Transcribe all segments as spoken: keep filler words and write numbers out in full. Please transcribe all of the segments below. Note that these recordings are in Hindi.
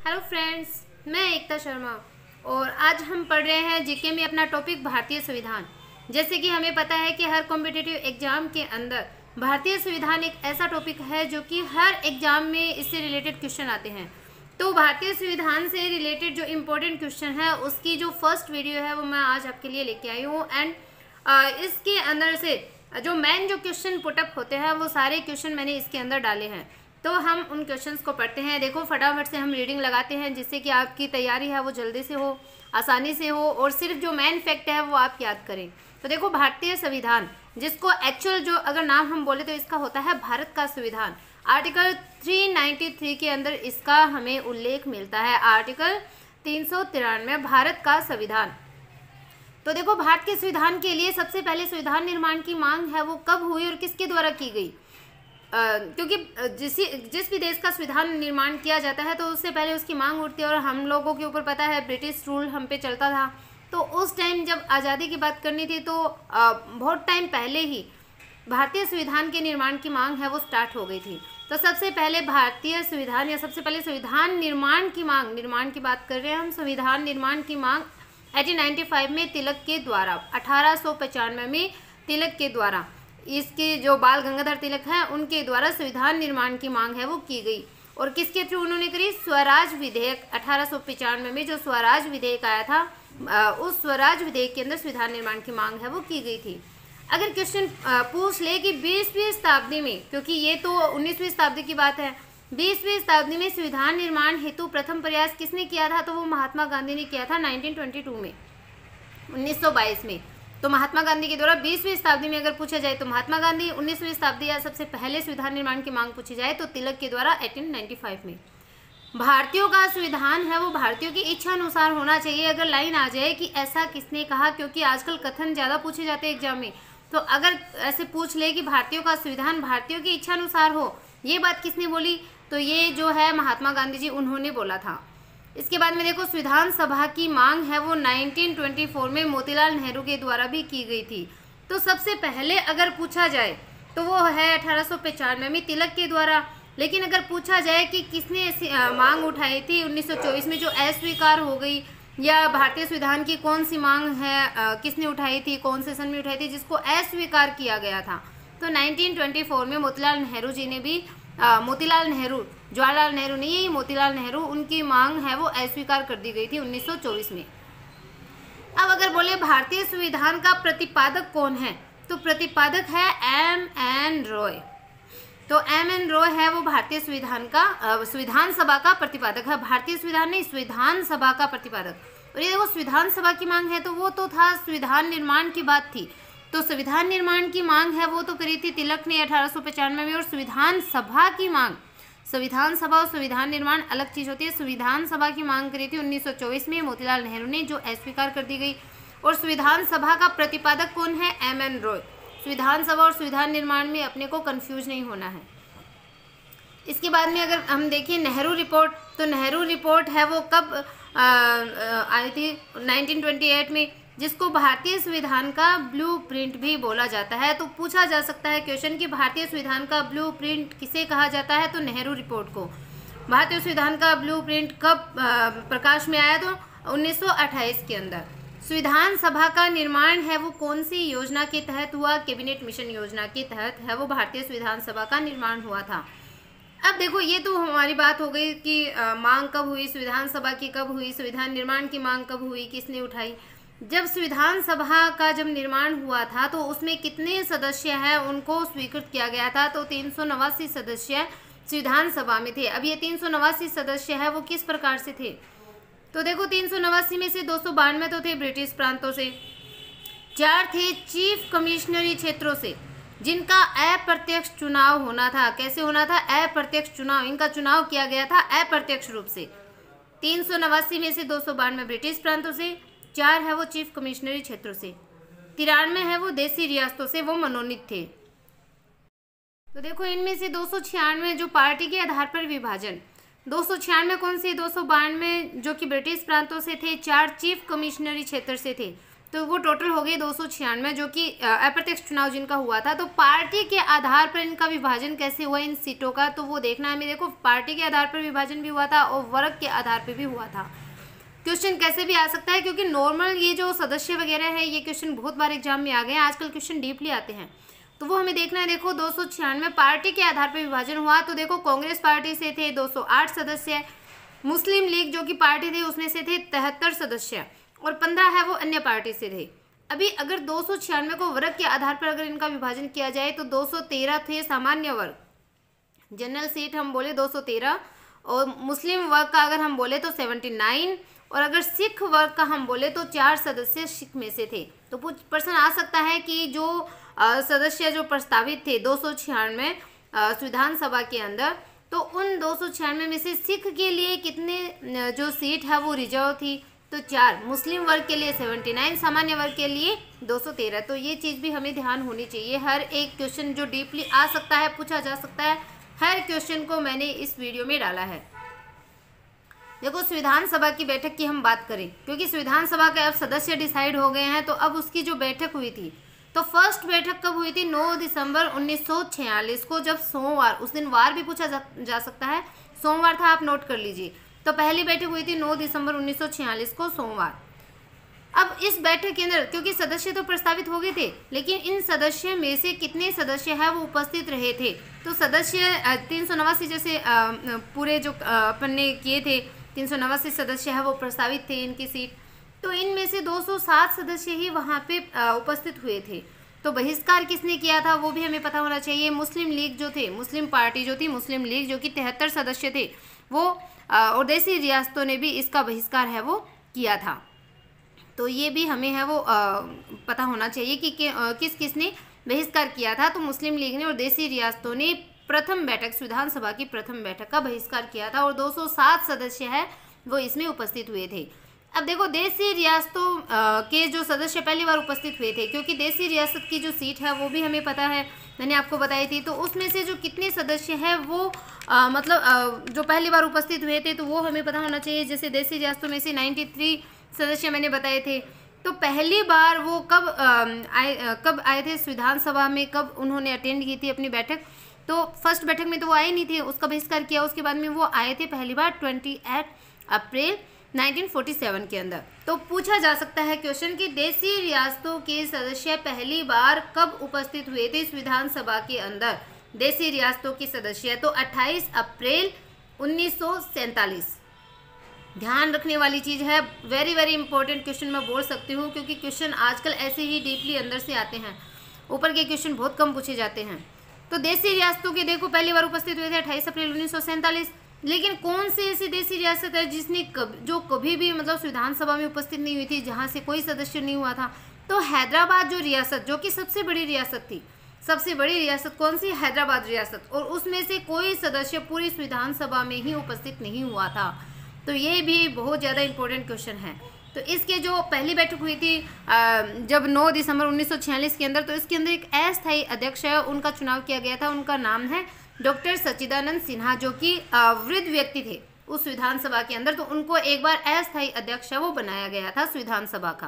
हेलो फ्रेंड्स, मैं एकता शर्मा और आज हम पढ़ रहे हैं जीके में अपना टॉपिक भारतीय संविधान। जैसे कि हमें पता है कि हर कॉम्पिटिटिव एग्जाम के अंदर भारतीय संविधान एक ऐसा टॉपिक है जो कि हर एग्जाम में इससे रिलेटेड क्वेश्चन आते हैं। तो भारतीय संविधान से रिलेटेड जो इम्पोर्टेंट क्वेश्चन है उसकी जो फर्स्ट वीडियो है वो मैं आज आपके लिए लेके आई हूँ। एंड इसके अंदर से जो मेन जो क्वेश्चन पुटअप होते हैं वो सारे क्वेश्चन मैंने इसके अंदर डाले हैं। तो हम उन क्वेश्चंस को पढ़ते हैं। देखो फटाफट से हम रीडिंग लगाते हैं जिससे कि आपकी तैयारी है वो जल्दी से हो, आसानी से हो और सिर्फ जो मेन फैक्ट है वो आप याद करें। तो देखो भारतीय संविधान, जिसको एक्चुअल जो अगर नाम हम बोले तो इसका होता है भारत का संविधान। आर्टिकल तीन सौ तिरानवे के अंदर इसका हमें उल्लेख मिलता है। आर्टिकल तीन सौ तिरानवे भारत का संविधान। तो देखो भारत के संविधान के लिए सबसे पहले संविधान निर्माण की मांग है वो कब हुई और किसके द्वारा की गई। Uh, क्योंकि जिस जिस भी देश का संविधान निर्माण किया जाता है तो उससे पहले उसकी मांग उठती है। और हम लोगों के ऊपर पता है ब्रिटिश रूल हम पे चलता था। तो उस टाइम जब आज़ादी की बात करनी थी तो uh, बहुत टाइम पहले ही भारतीय संविधान के निर्माण की मांग है वो स्टार्ट हो गई थी। तो सबसे पहले भारतीय संविधान या सबसे पहले संविधान निर्माण की मांग, निर्माण की बात कर रहे हैं हम, संविधान निर्माण की मांग अठारह सौ पचानवे में तिलक के द्वारा अठारह सौ पचानवे में तिलक के द्वारा इसके जो बाल गंगाधर तिलक हैं उनके द्वारा संविधान निर्माण की मांग है वो की गई। और किसके थ्रू उन्होंने करी? स्वराज विधेयक अठारह सौ पचानवे में जो स्वराज विधेयक आया था उस स्वराज विधेयक के अंदर संविधान निर्माण की मांग है वो की गई थी। अगर क्वेश्चन पूछ ले कि बीसवीं शताब्दी में, क्योंकि ये तो उन्नीसवीं शताब्दी की बात है, बीसवीं शताब्दी में संविधान निर्माण हेतु प्रथम प्रयास किसने किया था? तो वो महात्मा गांधी ने किया था नाइनटीन ट्वेंटी टू में, उन्नीस सौ बाईस में। तो महात्मा गांधी के द्वारा बीसवीं शताब्दी में अगर पूछा जाए तो महात्मा गांधी, उन्नीसवीं शताब्दी या सबसे पहले संविधान निर्माण की मांग पूछी जाए तो तिलक के द्वारा अठारह सौ पचानवे में। भारतीयों का संविधान है वो भारतीयों की इच्छा अनुसार होना चाहिए। अगर लाइन आ जाए कि ऐसा किसने कहा, क्योंकि आजकल कथन ज़्यादा पूछे जाते हैं एग्जाम में, तो अगर ऐसे पूछ ले कि भारतीयों का संविधान भारतीयों की इच्छा अनुसार हो, ये बात किसने बोली? तो ये जो है महात्मा गांधी जी, उन्होंने बोला था। इसके बाद में देखो संविधान सभा की मांग है वो उन्नीस सौ चौबीस में मोतीलाल नेहरू के द्वारा भी की गई थी। तो सबसे पहले अगर पूछा जाए तो वो है अठारह सौ पचानवे में तिलक के द्वारा। लेकिन अगर पूछा जाए कि किसने ऐसी मांग उठाई थी उन्नीस सौ चौबीस में जो अस्वीकार हो गई, या भारतीय संविधान की कौन सी मांग है किसने उठाई थी, कौन से सन में उठाई थी जिसको अस्वीकार किया गया था, तो उन्नीस सौ चौबीस में मोतीलाल नेहरू जी ने भी आ, मोतीलाल नेहरू, जवाहरलाल नेहरू नहीं, ये मोतीलाल नेहरू, उनकी मांग है वो अस्वीकार कर दी गई थी उन्नीस सौ चौबीस में। अब अगर बोले भारतीय संविधान का प्रतिपादक कौन है, तो प्रतिपादक है एम एन रॉय। तो एम एन रॉय है वो भारतीय संविधान का, संविधान सभा का प्रतिपादक है। भारतीय संविधान नहीं, संविधान सभा का प्रतिपादक। और ये देखो संविधान सभा की मांग है तो वो तो था संविधान निर्माण की बात थी। तो संविधान निर्माण की मांग है वो तो करी थी तिलक ने अठारह सौ पचानवे में। और संविधान सभा की मांग, संविधान सभा और संविधान निर्माण अलग चीज़ होती है। संविधान सभा की मांग करी थी उन्नीस सौ चौबीस में मोतीलाल नेहरू ने, जो अस्वीकार कर दी गई। और संविधान सभा का प्रतिपादक कौन है? M N Roy. संविधान सभा और संविधान निर्माण में अपने को कंफ्यूज नहीं होना है। इसके बाद में अगर हम देखें नेहरू रिपोर्ट, तो नेहरू रिपोर्ट है वो कब आई थी? नाइनटीन ट्वेंटी एट में, जिसको भारतीय संविधान का ब्लूप्रिंट भी बोला जाता है। तो पूछा जा सकता है क्वेश्चन कि भारतीय संविधान का ब्लूप्रिंट किसे कहा जाता है? तो नेहरू रिपोर्ट को। भारतीय संविधान का ब्लूप्रिंट कब प्रकाश में आया? तो उन्नीस सौ अट्ठाईस के अंदर। संविधान सभा का निर्माण है वो कौन सी योजना के तहत हुआ? कैबिनेट मिशन योजना के तहत है वो भारतीय संविधान सभा का निर्माण हुआ था। अब देखो ये तो हमारी बात हो गई कि आ, मांग कब हुई, संविधान सभा की कब हुई, संविधान निर्माण की मांग कब हुई, किसने उठाई। जब संविधान सभा का जब निर्माण हुआ था तो उसमें कितने सदस्य हैं उनको स्वीकृत किया गया था? तो तीन सौ नवासी सदस्य संविधान सभा में थे। अब ये तीन सौ नवासी सदस्य है वो किस प्रकार से थे? तो देखो तीन सौ नवासी में से दो सौ बानवे तो थे ब्रिटिश प्रांतों से, चार थे चीफ कमिश्नरी क्षेत्रों से जिनका अप्रत्यक्ष चुनाव होना था। कैसे होना था? अप्रत्यक्ष चुनाव, इनका चुनाव किया गया था अप्रत्यक्ष रूप से। तीन सौ नवासी में से दो सौ बानवे ब्रिटिश प्रांतों से, चार है वो चीफ कमिश्नरी क्षेत्रों से, तिरानवे है वो देसी रियासतों से, वो मनोनीत थे। तो देखो इनमें से दो सौ छियानवे जो पार्टी के आधार पर विभाजन, दो सौ छियानवे कौन से? दो सौ बानवे जो कि ब्रिटिश प्रांतों से थे, चार चीफ कमिश्नरी क्षेत्र से थे। तो वो टोटल हो गई दो सौ छियानवे, जो कि अप्रत्यक्ष चुनाव जिनका हुआ था। तो पार्टी के आधार पर इनका विभाजन कैसे हुआ इन सीटों का, तो वो देखना है हमें। देखो, पार्टी के आधार पर विभाजन भी हुआ था और वर्ग के आधार पर भी हुआ था। क्वेश्चन कैसे भी आ सकता है, क्योंकि नॉर्मल ये जो सदस्य वगैरह है ये क्वेश्चन बहुत बार एग्जाम में आ गए हैं, आजकल क्वेश्चन डीपली आते हैं, तो वो हमें देखना है। देखो, दो सौ छियानवे पार्टी के आधार पर विभाजन हुआ। तो देखो, कांग्रेस पार्टी से थे दो सौ आठ सदस्य, मुस्लिम लीग जो कि पार्टी थी उसमें से थे तिहत्तर सदस्य, और पंद्रह है वो अन्य पार्टी से थे। अभी अगर दो सौ छियानवे को वर्ग के आधार पर अगर इनका विभाजन किया जाए तो दो सौ तेरह थे सामान्य वर्ग, जनरल सीट हम बोले दो सौ तेरह, और मुस्लिम वर्ग का अगर हम बोले तो उन्यासी, और अगर सिख वर्ग का हम बोले तो चार सदस्य सिख में से थे। तो कुछ प्रश्न आ सकता है कि जो आ, सदस्य जो प्रस्तावित थे दो सौ छियानवे संविधान सभा के अंदर, तो उन दो सौ छियानवे में से सिख के लिए कितने जो सीट है वो रिजर्व थी, तो चार, मुस्लिम वर्ग के लिए उन्यासी, सामान्य वर्ग के लिए दो सौ तेरह। तो ये चीज़ भी हमें ध्यान होनी चाहिए। हर एक क्वेश्चन जो डीपली आ सकता है, पूछा जा सकता है, हर क्वेश्चन को मैंने इस वीडियो में डाला है। देखो, संविधान सभा की बैठक की हम बात करें, क्योंकि संविधान सभा के अब सदस्य डिसाइड हो गए हैं, तो अब उसकी जो बैठक हुई थी, तो फर्स्ट बैठक कब हुई थी? नौ दिसंबर उन्नीस सौ छियालीस को, जब सोमवार, उस दिन वार भी पूछा जा, जा सकता है, सोमवार था, आप नोट कर लीजिए। तो पहली बैठक हुई थी नौ दिसंबर उन्नीस सौ छियालीस को, सोमवार। अब इस बैठक के अंदर क्योंकि सदस्य तो प्रस्तावित हो गए थे, लेकिन इन सदस्य में से कितने सदस्य हैं वो उपस्थित रहे थे? तो सदस्य तीन सौ नवासी जैसे पूरे जो अपन ने किए थे, तीन सौ नवासी सदस्य है वो प्रस्तावित थे इनकी सीट, तो इनमें से दो सौ सात सदस्य ही वहाँ पे उपस्थित हुए थे। तो बहिष्कार किसने किया था वो भी हमें पता होना चाहिए। मुस्लिम लीग जो थे, मुस्लिम पार्टी जो थी, मुस्लिम लीग जो कि तिहत्तर सदस्य थे, वो और देसी रियासतों ने भी इसका बहिष्कार है वो किया था। तो ये भी हमें है वो आ, पता होना चाहिए कि, कि आ, किस किस ने बहिष्कार किया था। तो मुस्लिम लीग ने और देसी रियासतों ने प्रथम बैठक, संविधान सभा की प्रथम बैठक का बहिष्कार किया था, और दो सौ सात सदस्य है वो इसमें उपस्थित हुए थे। अब देखो, देसी रियासतों के जो सदस्य पहली बार उपस्थित हुए थे, क्योंकि देसी रियासत की जो सीट है वो भी हमें पता है, मैंने आपको बताई थी, तो उसमें से जो कितने सदस्य हैं वो आ, मतलब आ, जो पहली बार उपस्थित हुए थे तो वो हमें पता होना चाहिए। जैसे देसी रियासतों में से तिरानवे सदस्य मैंने बताए थे। तो पहली बार वो कब आए कब आए थे संविधान सभा में, कब उन्होंने अटेंड की थी अपनी बैठक? तो फर्स्ट बैठक में तो वो आए नहीं थे, उसका बहिष्कार किया, उसके बाद में वो आए थे पहली बार अट्ठाईस अप्रैल उन्नीस सौ सैंतालीस के अंदर। तो पूछा जा सकता है क्वेश्चन कि देसी रियासतों के सदस्य पहली बार कब उपस्थित हुए थे संविधान सभा के अंदर, देसी रियासतों के सदस्य? तो अट्ठाईस अप्रैल उन्नीस सौ सैंतालीस। ध्यान रखने वाली चीज़ है, वेरी वेरी इंपॉर्टेंट क्वेश्चन मैं बोल सकती हूँ, क्योंकि क्वेश्चन आजकल ऐसे ही डीपली अंदर से आते हैं, ऊपर के क्वेश्चन बहुत कम पूछे जाते हैं। तो देसी रियासतों के देखो पहली बार उपस्थित हुए थे अट्ठाईस अप्रैल उन्नीस सौ सैंतालीस। लेकिन कौन सी ऐसी देसी रियासत है जिसने कब जो कभी भी मतलब संविधान सभा में उपस्थित नहीं हुई थी, जहाँ से कोई सदस्य नहीं हुआ था? तो हैदराबाद जो रियासत, जो कि सबसे बड़ी रियासत थी, सबसे बड़ी रियासत कौन सी? हैदराबाद रियासत, और उसमें से कोई सदस्य पूरी संविधान सभा में ही उपस्थित नहीं हुआ था। तो ये भी बहुत ज़्यादा इंपॉर्टेंट क्वेश्चन है। तो इसके जो पहली बैठक हुई थी जब नौ दिसंबर उन्नीस सौ छियालीस के अंदर, तो इसके अंदर एक अस्थायी अध्यक्ष है, उनका चुनाव किया गया था। उनका नाम है डॉक्टर सच्चिदानंद सिन्हा, जो कि वृद्ध व्यक्ति थे उस संविधान सभा के अंदर। तो उनको एक बार अस्थायी अध्यक्ष वो बनाया गया था संविधान सभा का।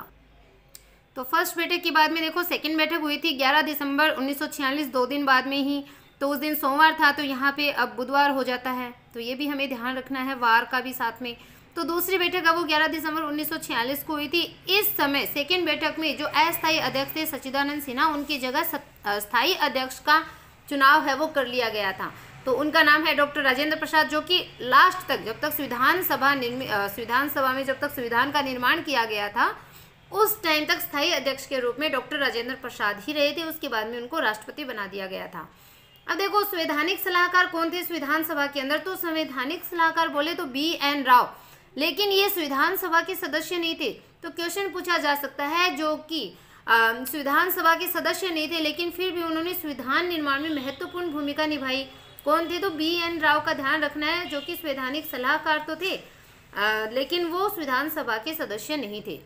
तो फर्स्ट बैठक के बाद में देखो सेकंड बैठक हुई थी ग्यारह दिसंबर उन्नीस सौ छियालीस, दो दिन बाद में ही। तो उस दिन सोमवार था, तो यहाँ पे अब बुधवार हो जाता है, तो ये भी हमें ध्यान रखना है, वार का भी साथ में। तो दूसरी बैठक अब वो ग्यारह दिसंबर उन्नीस सौ छियालीस को हुई थी। इस समय सेकेंड बैठक में जो अस्थायी अध्यक्ष थे सच्चिदानंद सिन्हा, उनकी जगह स्थायी अध्यक्ष का चुनाव है वो कर लिया गया था। तो उनका नाम है डॉक्टर राजेंद्र प्रसाद, जो कि लास्ट तक, जब तक संविधान सभा संविधान सभा में जब तक संविधान का निर्माण किया गया था, उस टाइम तक स्थायी अध्यक्ष के रूप में डॉक्टर राजेंद्र प्रसाद ही रहे थे। उसके बाद में उनको राष्ट्रपति बना दिया गया था। अब देखो संवैधानिक सलाहकार कौन थे संविधान सभा के अंदर? तो संवैधानिक सलाहकार बोले तो बी एन राव, लेकिन ये संविधान सभा के सदस्य नहीं थे। तो क्वेश्चन पूछा जा सकता है, जो कि संविधान सभा के सदस्य नहीं थे लेकिन फिर भी उन्होंने संविधान निर्माण में महत्वपूर्ण भूमिका निभाई, कौन थे? तो बी एन राव का ध्यान रखना है, जो कि संवैधानिक सलाहकार तो थे आ, लेकिन वो संविधान सभा के सदस्य नहीं थे।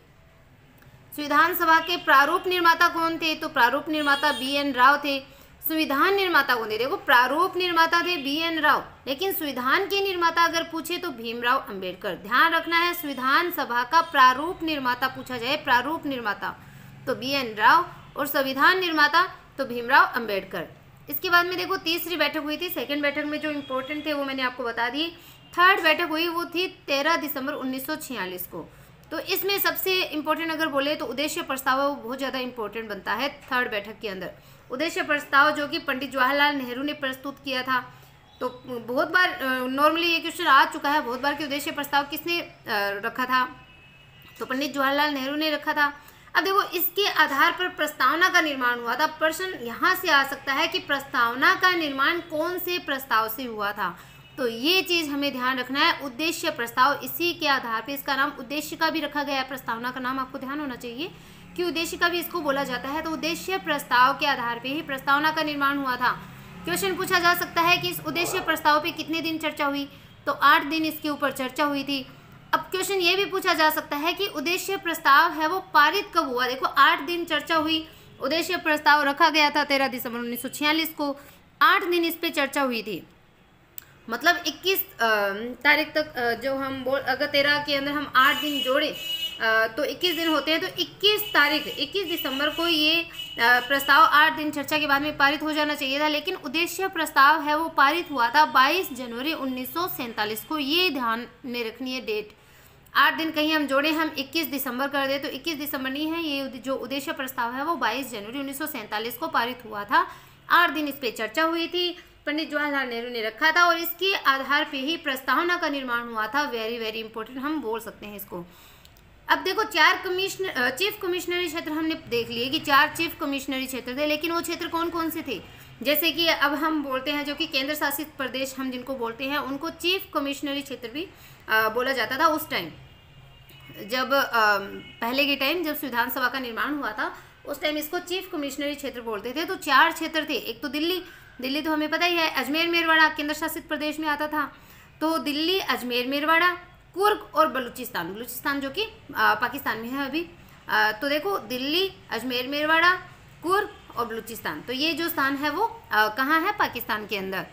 संविधान सभा के प्रारूप निर्माता कौन थे? तो प्रारूप निर्माता बी एन राव थे। संविधान निर्माता कौन थे? देखो प्रारूप निर्माता थे बी एन राव, लेकिन संविधान के निर्माता अगर पूछे तो भीमराव अंबेडकर। ध्यान रखना है, संविधान सभा का प्रारूप निर्माता पूछा जाए, प्रारूप निर्माता तो बी एन राव, और संविधान निर्माता तो भीमराव अंबेडकर। इसके बाद में देखो तीसरी बैठक हुई थी, सेकंड बैठक में जो इम्पोर्टेंट थे वो मैंने आपको बता दी। थर्ड बैठक हुई वो थी तेरह दिसंबर उन्नीस सौ छियालीस को। तो इसमें सबसे इम्पोर्टेंट अगर बोले तो उद्देश्य प्रस्ताव वो बहुत ज़्यादा इम्पोर्टेंट बनता है थर्ड बैठक के अंदर। उद्देश्य प्रस्ताव जो कि पंडित जवाहरलाल नेहरू ने प्रस्तुत किया था। तो बहुत बार नॉर्मली ये क्वेश्चन आ चुका है बहुत बार कि उद्देश्य प्रस्ताव किसने रखा था, तो पंडित जवाहरलाल नेहरू ने रखा था। अब देखो इसके आधार पर प्रस्तावना का निर्माण हुआ था। प्रश्न यहाँ से आ सकता है कि प्रस्तावना का निर्माण कौन से प्रस्ताव से हुआ था, तो ये चीज़ हमें ध्यान रखना है। उद्देश्य प्रस्ताव, इसी के आधार पे इसका नाम उद्देश्य का भी रखा गया है। प्रस्तावना का नाम आपको ध्यान होना चाहिए कि उद्देश्य का भी इसको बोला जाता है। तो उद्देश्य प्रस्ताव के आधार पे ही प्रस्तावना का निर्माण हुआ था। क्वेश्चन पूछा जा सकता है कि इस उद्देश्य प्रस्ताव पे कितने दिन चर्चा हुई, तो आठ दिन इसके ऊपर चर्चा हुई थी। अब क्वेश्चन ये भी पूछा जा सकता है कि उद्देश्य प्रस्ताव है वो पारित कब हुआ। देखो आठ दिन चर्चा हुई, उद्देश्य प्रस्ताव रखा गया था तेरह दिसंबर उन्नीस सौ छियालीस को, आठ दिन इस पे चर्चा हुई थी। मतलब इक्कीस तारीख तक जो हम बोल, अगर तेरह के अंदर हम आठ दिन जोड़े तो इक्कीस दिन होते हैं। तो इक्कीस तारीख इक्कीस दिसंबर को ये प्रस्ताव आठ दिन चर्चा के बाद में पारित हो जाना चाहिए था, लेकिन उद्देश्य प्रस्ताव है वो पारित हुआ था बाईस जनवरी उन्नीस सौ सैंतालीस को। ये ध्यान में रखनी है डेट। आठ दिन कहीं हम जोड़े, हम इक्कीस दिसंबर कर दे तो इक्कीस दिसंबर नहीं है, ये जो उद्देश्य प्रस्ताव है वो बाईस जनवरी उन्नीस सौ सैंतालीस को पारित हुआ था। आठ दिन इस पर चर्चा हुई थी, पंडित जवाहरलाल नेहरू ने रखा था और इसके आधार पे ही प्रस्तावना का निर्माण हुआ था। वेरी वेरी इंपॉर्टेंट हम बोल सकते हैं इसको। अब देखो चार कमिश्नर चीफ कमिश्नरी क्षेत्र हमने देख लिए कि चार चीफ कमिश्नरी क्षेत्र थे, लेकिन वो क्षेत्र कौन कौन से थे। जैसे कि अब हम बोलते हैं जो कि केंद्र शासित प्रदेश हम जिनको बोलते हैं उनको चीफ कमिश्नरी क्षेत्र भी आ, बोला जाता था। उस टाइम जब आ, पहले के टाइम जब संविधान सभा का निर्माण हुआ था उस टाइम इसको चीफ कमिश्नरी क्षेत्र बोलते थे। तो चार क्षेत्र थे। एक तो दिल्ली, दिल्ली तो हमें पता ही है, अजमेर मेरवाड़ा केंद्र शासित प्रदेश में आता था। तो दिल्ली, अजमेर मेरवाड़ा, कुर्ग और बलूचिस्तान, बलूचिस्तान जो कि पाकिस्तान में है अभी। आ, तो देखो दिल्ली, अजमेर मेरवाड़ा, कुर्ग और बलूचिस्तान, तो ये जो स्थान है वो कहाँ है, पाकिस्तान के अंदर।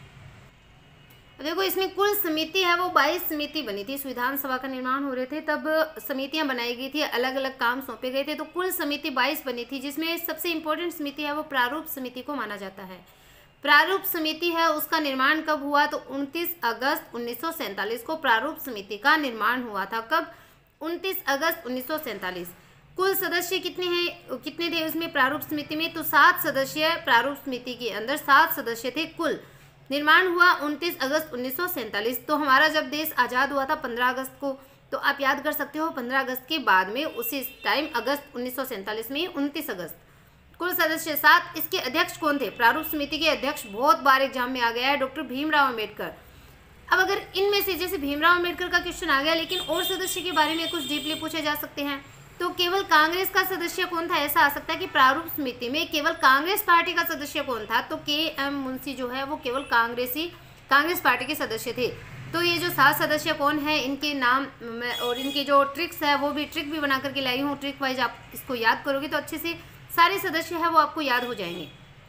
देखो इसमें कुल समिति है वो बाईस समिति बनी थी। संविधान सभा का निर्माण हो रहे थे तब समितियां बनाई गई थी, अलग अलग काम सौंपे गए थे। तो कुल समिति बाईस बनी थी, जिसमें सबसे इम्पोर्टेंट समिति है वो प्रारूप समिति को माना जाता है। प्रारूप समिति है उसका निर्माण कब हुआ, तो उनतीस अगस्त उन्नीस सौ सैंतालीस को प्रारूप समिति का निर्माण हुआ था। कब, उनतीस अगस्त उन्नीस सौ सैंतालीस। कुल सदस्य कितने हैं, कितने थे उसमें प्रारूप समिति में, तो सात सदस्य प्रारूप समिति के अंदर सात सदस्य थे कुल। निर्माण हुआ उनतीस अगस्त उन्नीस सौ सैंतालीस। तो हमारा जब देश आज़ाद हुआ था पंद्रह अगस्त को, तो आप याद कर सकते हो पंद्रह अगस्त के बाद में उसी टाइम अगस्त उन्नीस सौ सैंतालीस में उनतीस अगस्त। कुल सदस्य सात। इसके अध्यक्ष कौन थे, प्रारूप समिति के अध्यक्ष बहुत बार एग्जाम में आ गया है, डॉक्टर भीमराव अंबेडकर। अब अगर इनमें से जैसे भीमराव अंबेडकर का क्वेश्चन आ गया, लेकिन और सदस्य के बारे में कुछ डीपली पूछे जा सकते हैं। तो केवल कांग्रेस का सदस्य कौन था, ऐसा आ सकता है कि प्रारूप समिति में केवल कांग्रेस पार्टी का सदस्य कौन था, तो के एम मुंशी जो है वो केवल कांग्रेसी कांग्रेस पार्टी के सदस्य थे। तो ये जो सात सदस्य कौन है, इनके नाम और इनकी जो ट्रिक्स है वो भी ट्रिक भी बना करके लाई हूँ। ट्रिक वाइज आप इसको याद करोगे तो अच्छे से सारे सदस्य है वो आपको याद हो जाएंगे।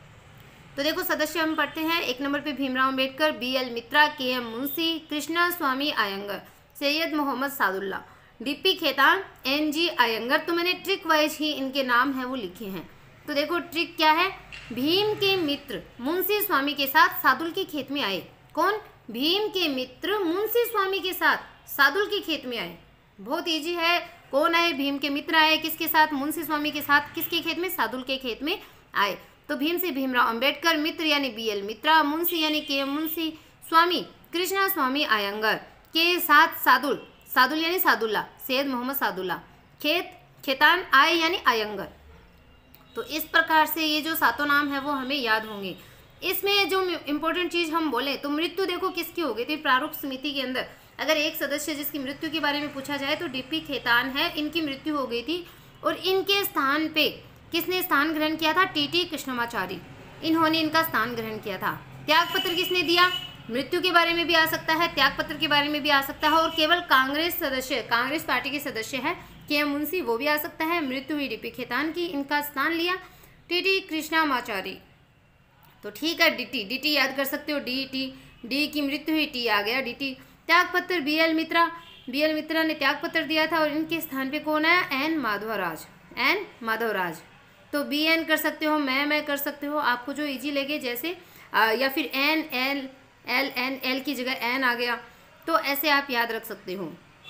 तो देखो सदस्य हम पढ़ते हैं। एक नंबर पे Bhimrao Ambedkar, B L Mitra, K M Munshi, Krishna Swami Ayyangar, Syed Mohammad Saadulla, DP Khaitan, N G Ayyangar. तो मैंने ट्रिक वाइज ही इनके नाम है वो लिखे हैं। तो देखो ट्रिक क्या है, भीम के मित्र मुंशी स्वामी के साथ सादुल के खेत में आए। कौन, भीम के मित्र मुंशी स्वामी के साथ सादुल के खेत में आए। बहुत इजी है, कौन आए, भीम के मित्र आए, किसके साथ, मुंशी स्वामी के साथ, किसके खेत में, सादुल के खेत में आए। तो भीम से भीमराव अंबेडकर, मित्र यानी बी एल मित्रा, मुंशी यानी के एम मुंशी, स्वामी कृष्णा स्वामी अयंगर, के साथ सादुल, सादुल यानी सादुल्ला, सैयद मोहम्मद सादुल्ला, खेत खेतान, आय यानी अयंगर। तो इस प्रकार से ये जो सातों नाम है वो हमें याद होंगे। इसमें जो इम्पोर्टेंट चीज़ हम बोले तो मृत्यु देखो किसकी हो गई थी प्रारूप समिति के अंदर। अगर एक सदस्य जिसकी मृत्यु के बारे में पूछा जाए तो डीपी खेतान है, इनकी मृत्यु हो गई थी और इनके स्थान पे किसने स्थान ग्रहण किया था, टीटी कृष्णमाचारी, इन्होंने इनका स्थान ग्रहण किया था। त्यागपत्र किसने दिया, मृत्यु के बारे में भी आ सकता है, त्यागपत्र के बारे में भी आ सकता है। और केवल कांग्रेस सदस्य, कांग्रेस पार्टी के सदस्य है के एम मुंशी, वो भी आ सकता है। मृत्यु हुई डीपी खेतान की, इनका स्थान लिया टीटी कृष्णमाचारी। तो ठीक है, डीटी डीटी याद कर सकते हो, डी टी डी की मृत्यु हुई, टी आ गया डीटी। त्यागपत्र B L Mitra, B L Mitra ने त्यागपत्र दिया था और इनके स्थान पे कौन आया, एन माधवराज, एन माधवराज। तो बी एन कर सकते हो, मैं मैं कर सकते हो, आपको जो इजी लगे जैसे, आ, या फिर N L L N L की जगह एन आ गया, तो ऐसे आप याद रख सकते हो।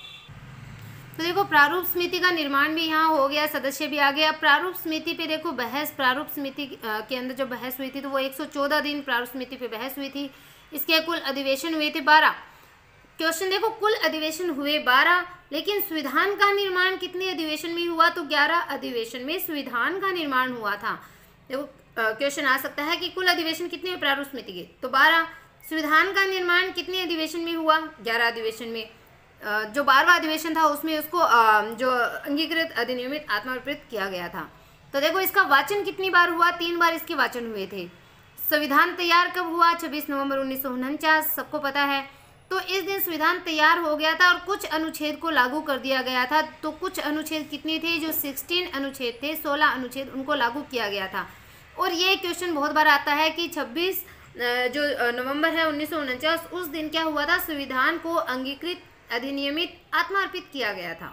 तो देखो प्रारूप समिति का निर्माण भी यहाँ हो गया, सदस्य भी आ गया। प्रारूप समिति पे देखो बहस, प्रारूप समिति के अंदर जो बहस हुई थी तो वो एक सौ चौदह दिन प्रारूप समिति पे बहस हुई थी। इसके कुल अधिवेशन हुए थे बारह। क्वेश्चन देखो कुल अधिवेशन हुए बारह, लेकिन संविधान का निर्माण कितने अधिवेशन में हुआ, तो ग्यारह अधिवेशन में संविधान का निर्माण हुआ था। देखो क्वेश्चन आ सकता है कि कुल अधिवेशन कितने हुए प्रारूप समिति के, तो बारह। संविधान का निर्माण कितने अधिवेशन में हुआ, ग्यारह अधिवेशन में। जो बारहवां अधिवेशन था उसमें उसको जो अंगीकृत अधिनियमित आत्मार्पित किया गया था। तो देखो इसका वाचन कितनी बार हुआ, तीन बार इसके वाचन हुए थे। संविधान तैयार कब हुआ, छब्बीस नवंबर उन्नीस सौ उनचास, सबको पता है। तो इस दिन संविधान तैयार हो गया था और कुछ अनुच्छेद को लागू कर दिया गया था। तो कुछ अनुच्छेद कितने थे, जो सोलह अनुच्छेद थे, सोलह अनुच्छेद उनको लागू किया गया था। और ये क्वेश्चन बहुत बार आता है कि छब्बीस जो नवंबर है उन्नीस सौ उनचास, उस दिन क्या हुआ था, संविधान को अंगीकृत अधिनियमित आत्मार्पित किया गया था।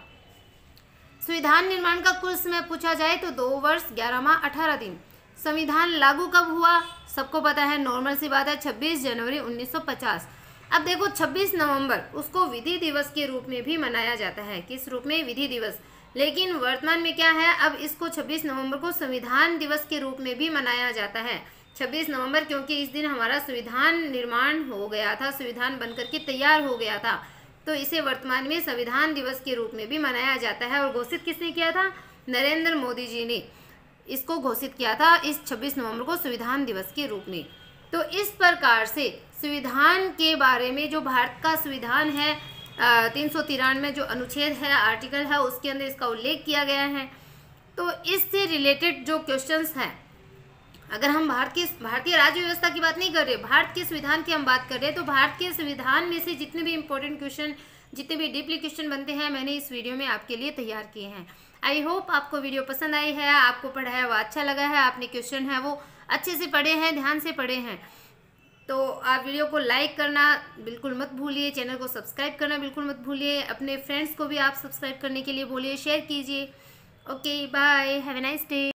संविधान निर्माण का कुल समय पूछा जाए तो दो वर्ष ग्यारह माह अठारह दिन। संविधान लागू कब हुआ, सबको पता है, नॉर्मल सी बात है, छब्बीस जनवरी उन्नीस सौ पचास। अब देखो छब्बीस नवंबर उसको विधि दिवस के रूप में भी मनाया जाता है, किस रूप में, विधि दिवस। लेकिन वर्तमान में क्या है, अब इसको छब्बीस नवंबर को संविधान दिवस के रूप में भी मनाया जाता है। छब्बीस नवंबर क्योंकि इस दिन हमारा संविधान निर्माण हो गया था, संविधान बनकर के तैयार हो गया था, तो इसे वर्तमान में संविधान दिवस के रूप में भी मनाया जाता है। और घोषित किसने किया था, नरेंद्र मोदी जी ने इसको घोषित किया था इस छब्बीस नवंबर को संविधान दिवस के रूप में। तो इस प्रकार से संविधान के बारे में, जो भारत का संविधान है, तीन सौ तिरानवे जो अनुच्छेद है, आर्टिकल है, उसके अंदर इसका उल्लेख किया गया है। तो इससे रिलेटेड जो क्वेश्चंस हैं, अगर हम भारत की भारतीय राज्य व्यवस्था की बात नहीं कर रहे, भारत के संविधान की हम बात कर रहे हैं, तो भारत के संविधान में से जितने भी इंपॉर्टेंट क्वेश्चन, जितने भी डीपली क्वेश्चन बनते हैं, मैंने इस वीडियो में आपके लिए तैयार किए हैं। आई होप आपको वीडियो पसंद आई है, आपको पढ़ा है वो अच्छा लगा है, आपने क्वेश्चन है वो अच्छे से पढ़े हैं, ध्यान से पढ़े हैं। तो आप वीडियो को लाइक करना बिल्कुल मत भूलिए, चैनल को सब्सक्राइब करना बिल्कुल मत भूलिए, अपने फ्रेंड्स को भी आप सब्सक्राइब करने के लिए बोलिए, शेयर कीजिए। Okay bye, have a nice day.